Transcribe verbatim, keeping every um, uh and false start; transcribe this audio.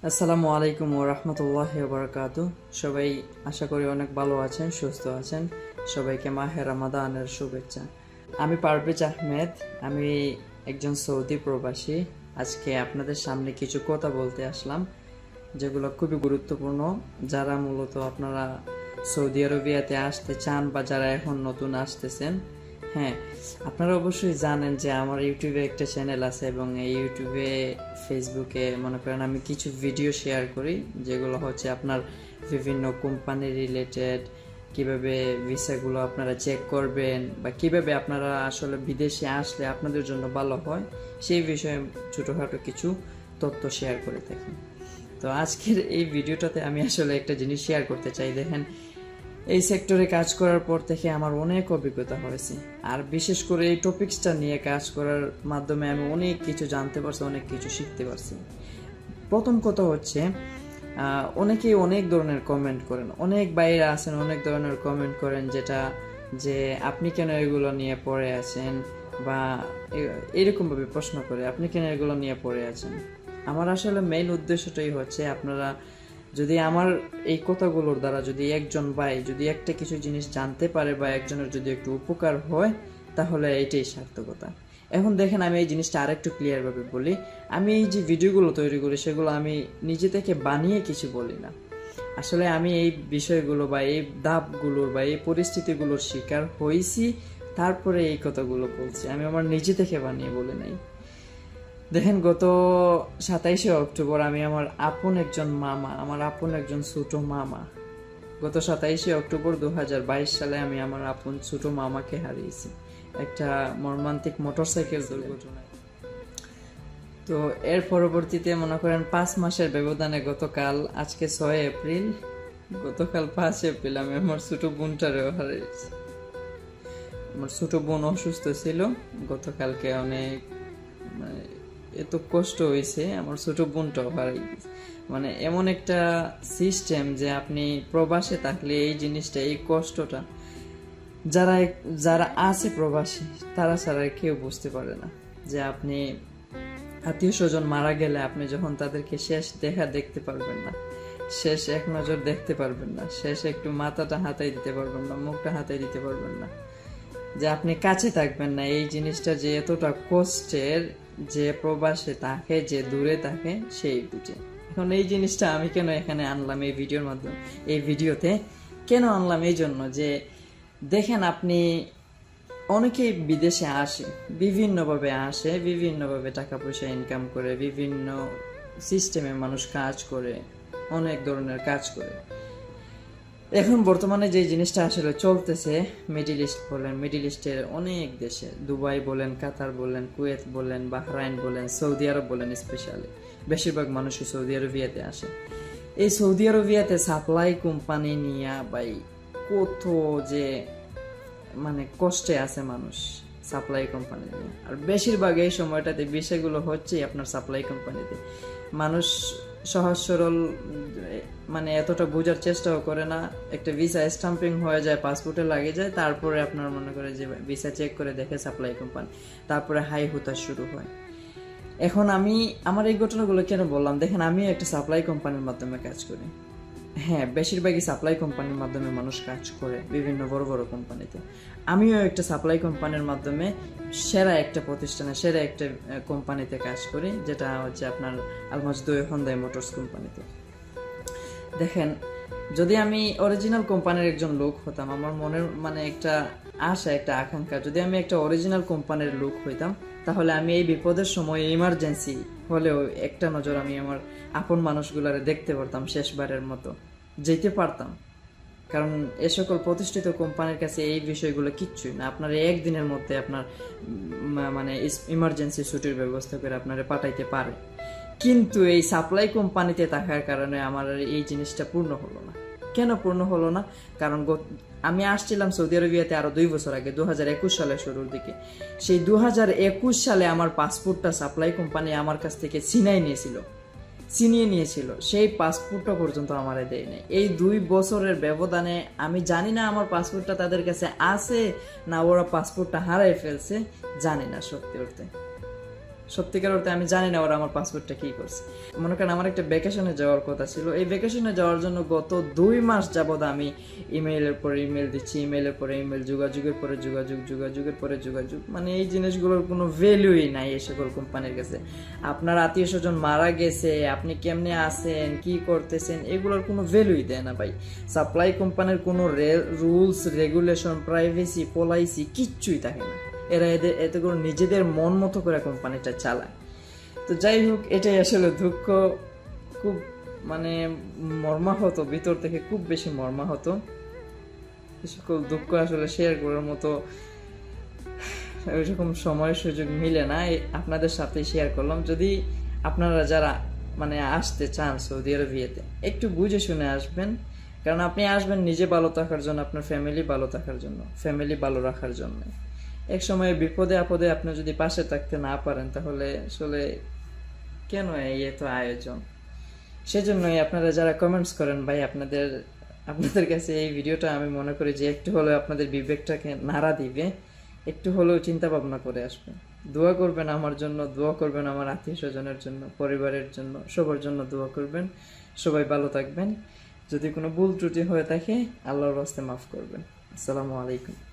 আসসালামু আলাইকুম ওয়া রাহমাতুল্লাহি ওয়া বারাকাতুহু। সবাই আশা করি অনেক ভালো আছেন, সুস্থ আছেন। সবাইকে মাহে রমাদানের শুভেচ্ছা। আমি পারভেজ আহমেদ, আমি একজন সৌদি প্রবাসী। আজকে আপনাদের সামনে কিছু কথা বলতে আসলাম যেগুলো খুবই গুরুত্বপূর্ণ। যারা মূলত আপনারা সৌদি আরবিয়াতে আসতে চান বা যারা এখন নতুন আসতেছেন, হ্যাঁ, আপনারা অবশ্যই জানেন যে আমার ইউটিউবে একটা চ্যানেল আছে এবং এই ইউটিউবে ফেসবুকে মনে করেন আমি কিছু ভিডিও শেয়ার করি যেগুলো হচ্ছে আপনার বিভিন্ন কোম্পানি রিলেটেড, কিভাবে ভিসাগুলো আপনারা চেক করবেন বা কিভাবে আপনারা আসলে বিদেশে আসলে আপনাদের জন্য ভালো হয় সেই বিষয়ে ছোটোখাটো কিছু তথ্য শেয়ার করে থাকি। তো আজকের এই ভিডিওটাতে আমি আসলে একটা জিনিস শেয়ার করতে চাই। দেখেন, এই সেক্টরে কাজ করার পর থেকে আমার অনেক অভিজ্ঞতা হয়েছে, আর বিশেষ করে এই টপিকসটা নিয়ে কাজ করার মাধ্যমে আমি অনেক কিছু জানতে পারছি, অনেক কিছু শিখতে পারছি। প্রথম কথা হচ্ছে, অনেকেই অনেক ধরনের কমেন্ট করেন, অনেক বাইরে আছেন অনেক ধরনের কমেন্ট করেন, যেটা যে আপনি কেন এগুলো নিয়ে পড়ে আছেন বা এরকমভাবে প্রশ্ন করে আপনি কেন এগুলো নিয়ে পড়ে আছেন। আমার আসলে মেইন উদ্দেশ্যটাই হচ্ছে, আপনারা যদি আমার এই কথাগুলোর দ্বারা যদি একজন ভাই যদি একটা কিছু জিনিস জানতে পারে বা একজনের যদি একটু উপকার হয়, তাহলে এটাই সার্থকতা। এখন দেখেন, আমি এই জিনিসটা আরেকটু ক্লিয়ারভাবে বলি। আমি এই যে ভিডিওগুলো তৈরি করি সেগুলো আমি নিজে থেকে বানিয়ে কিছু বলি না। আসলে আমি এই বিষয়গুলো বা এই ধাপগুলোর বা এই পরিস্থিতিগুলোর শিকার হয়েছি, তারপরে এই কথাগুলো বলছি। আমি আমার নিজে থেকে বানিয়ে বলি নাই। দেখেন, গত সাতাইশে অক্টোবর আমি আমার আপন একজন মামা, আমার আপন একজন ছোট মামা গত সাতাইশে অক্টোবর দু হাজার বাইশ সালে আমি আমার আপন ছোট মামাকে হারিয়েছি একটা মর্মান্তিক মোটরসাইকেল দুর্ঘটনায়। তো এর পরবর্তীতে মনে করেন পাঁচ মাসের ব্যবধানে গতকাল, আজকে ছয় এপ্রিল, গতকাল পাঁচ এপ্রিল আমি আমার ছোট বোনটারেও হারিয়েছি। আমার ছোট বোন অসুস্থ ছিল গতকালকে, অনেক মানে এত কষ্ট হয়েছে, আমার ছোট বোনটাও হারাই গেছে। মানে এমন একটা সিস্টেম যে আপনি প্রবাসে থাকলে এই জিনিসটা, এই কষ্টটা যারা যারা আছে প্রবাসী তারা ছাড়া কেউ বুঝতে পারে না। যে আপনি আত্মীয় স্বজন মারা গেলে আপনি যখন তাদেরকে শেষ দেখা দেখতে পারবেন না, শেষ এক নজর দেখতে পারবেন না, শেষ একটু মাথাটা হাতাই দিতে পারবেন না, মুখটা হাতাই দিতে পারবেন না, যে আপনি কাছে থাকবেন না, এই জিনিসটা যে এতটা কষ্টের, যে প্রবাসে থাকে, যে দূরে থাকে, সেই বুঝে। এখন এই জিনিসটা আমি কেন এখানে আনলাম এই ভিডিওর মাধ্যমে, এই ভিডিওতে কেন আনলাম? এই জন্য যে দেখেন, আপনি অনেকেই বিদেশে আসে, বিভিন্নভাবে আসে, বিভিন্নভাবে টাকা পয়সা ইনকাম করে, বিভিন্ন সিস্টেমে মানুষ কাজ করে, অনেক ধরনের কাজ করে। এখন বর্তমানে যে জিনিসটা আসলে চলতেছে, মিডিল ইস্ট বলেন, মিডিল ইস্টের অনেক দেশে, দুবাই বলেন, কাতার বলেন, কুয়েত বলেন, বাহরাইন বলেন, সৌদি আরব বলেন, স্পেশালি বেশিরভাগ মানুষই সৌদি আরবিয়াতে আসে। এই সৌদি আরবিয়াতে সাপ্লাই কোম্পানি নিয়ে ভাই কত যে মানে কষ্টে আছে মানুষ সাপ্লাই কোম্পানি নিয়ে। আর বেশিরভাগ এই সময়টাতে বিষয়গুলো হচ্ছে আপনার সাপ্লাই কোম্পানিতে। মানুষ সহজ সরল মানে এতটা বোঝার চেষ্টাও করে না। একটা ভিসা স্টাম্পিং হয়ে যায়, পাসপোর্টে লাগে যায়, তারপরে আপনার মনে করে যে ভিসা চেক করে দেখে সাপ্লাই কোম্পানি, তারপরে হাই হুতাশ শুরু হয়। এখন আমি আমার এই ঘটনাগুলো কেন বললাম? দেখেন, আমি একটা সাপ্লাই কোম্পানির মাধ্যমে কাজ করি। হ্যাঁ, বেশিরভাগই সাপ্লাই কোম্পানির মাধ্যমে মানুষ কাজ করে বিভিন্ন বড় বড় কোম্পানিতে। আমিও একটা সাপ্লাই কোম্পানির মাধ্যমে সেরা একটা প্রতিষ্ঠানে, সেরা একটা কোম্পানিতে কাজ করি, যেটা হচ্ছে আপনার আলমাজদুই হোন্ডাই মোটরস কোম্পানিতে। দেখেন, যদি আমি অরিজিনাল কোম্পানির একজন লোক হতাম, আমার মনের মানে একটা আশা, একটা আকাঙ্ক্ষা, যদি আমি একটা অরিজিনাল কোম্পানির লোক হইতাম, তাহলে আমি এই বিপদের সময় ইমার্জেন্সি হলেও একটা নজর আমি আমার আপন মানুষগুলারে দেখতে পারতাম, শেষবারের মতো যেতে পারতাম। কারণ এ সকল প্রতিষ্ঠিত কোম্পানির কাছে এই বিষয়গুলো কিচ্ছুই না। আপনার একদিনের মধ্যে আপনার মানে ইমার্জেন্সি ছুটির ব্যবস্থা করে আপনারা পাঠাইতে পারে। কিন্তু এই সাপ্লাই কোম্পানিতে থাকার কারণে আমার এই জিনিসটা পূর্ণ হলো না। কেন পূর্ণ হলো না? কারণ আমি আসছিলাম সৌদি আরবিয়াতে আরো দুই বছর আগে, দু হাজার একুশ সালের শুরুর দিকে। সেই দু হাজার একুশ সালে আমার পাসপোর্টটা সাপ্লাই কোম্পানি আমার কাছ থেকে ছিনাই নিয়েছিল, ছিনিয়ে নিয়েছিল। সেই পাসপোর্টটা পর্যন্ত আমার দেয় নাই। এই দুই বছরের ব্যবধানে আমি জানি না আমার পাসপোর্টটা তাদের কাছে আছে না ওরা পাসপোর্টটা হারাই ফেলছে, জানি না। সত্যি অর্থে সত্যিকার অর্থে আমি জানি না ওরা আমার পাসপোর্টটা কি করছে। মনে করেন আমার একটা ভ্যাকেশনে যাওয়ার কথা ছিল, এই ভ্যাকেশনে যাওয়ার জন্য গত দুই মাস যাবৎ আমি ইমেইলের পরে ইমেল দিচ্ছি, ইমেইলের পরে ইমেল, যোগাযোগের পরে যোগাযোগ, যোগাযোগের পরে যোগাযোগ, মানে এই জিনিসগুলোর কোনো ভ্যালুই নাই এই সকল কোম্পানির কাছে। আপনার আত্মীয় স্বজন মারা গেছে, আপনি কেমনে আছেন, কি করতেছেন, এগুলোর কোনো ভ্যালুই দেয় না ভাই। সাপ্লাই কোম্পানির কোনো রুলস রেগুলেশন, প্রাইভেসি পলাইসি কিচ্ছুই থাকে না। এরা এদের এতে করে নিজেদের মন মতো করে কোম্পানিটা চালায়। তো যাই হোক, এটাই আসলে দুঃখ, খুব মানে মর্মাহত, ভিতর থেকে খুব বেশি মর্মাহত। এ সকল দুঃখ আসলে শেয়ার করার মতো ওইরকম সময় সুযোগ মিলে না, আপনাদের সাথে শেয়ার করলাম। যদি আপনারা যারা মানে আসতে চান সৌদি আরবিয়াতে, একটু বুঝে শুনে আসবেন, কারণ আপনি আসবেন নিজে ভালো থাকার জন্য, আপনার ফ্যামিলি ভালো থাকার জন্য, ফ্যামিলি ভালো রাখার জন্য। এক সময় বিপদে আপদে আপনি যদি পাশে থাকতে না পারেন, তাহলে আসলে কেন এই এত আয়োজন? সেজন্যই আপনারা যারা কমেন্টস করেন ভাই, আপনাদের আপনাদের কাছে এই ভিডিওটা আমি মনে করি যে একটু হলেও আপনাদের বিবেকটাকে নাড়া দিবে, একটু হলেও চিন্তা ভাবনা করে আসবেন। দোয়া করবেন আমার জন্য, দোয়া করবেন আমার আত্মীয় স্বজনের জন্য, পরিবারের জন্য, সবার জন্য দোয়া করবেন। সবাই ভালো থাকবেন। যদি কোনো ভুল ত্রুটি হয়ে থাকে আল্লাহর রাস্তায় মাফ করবেন। আসসালামু আলাইকুম।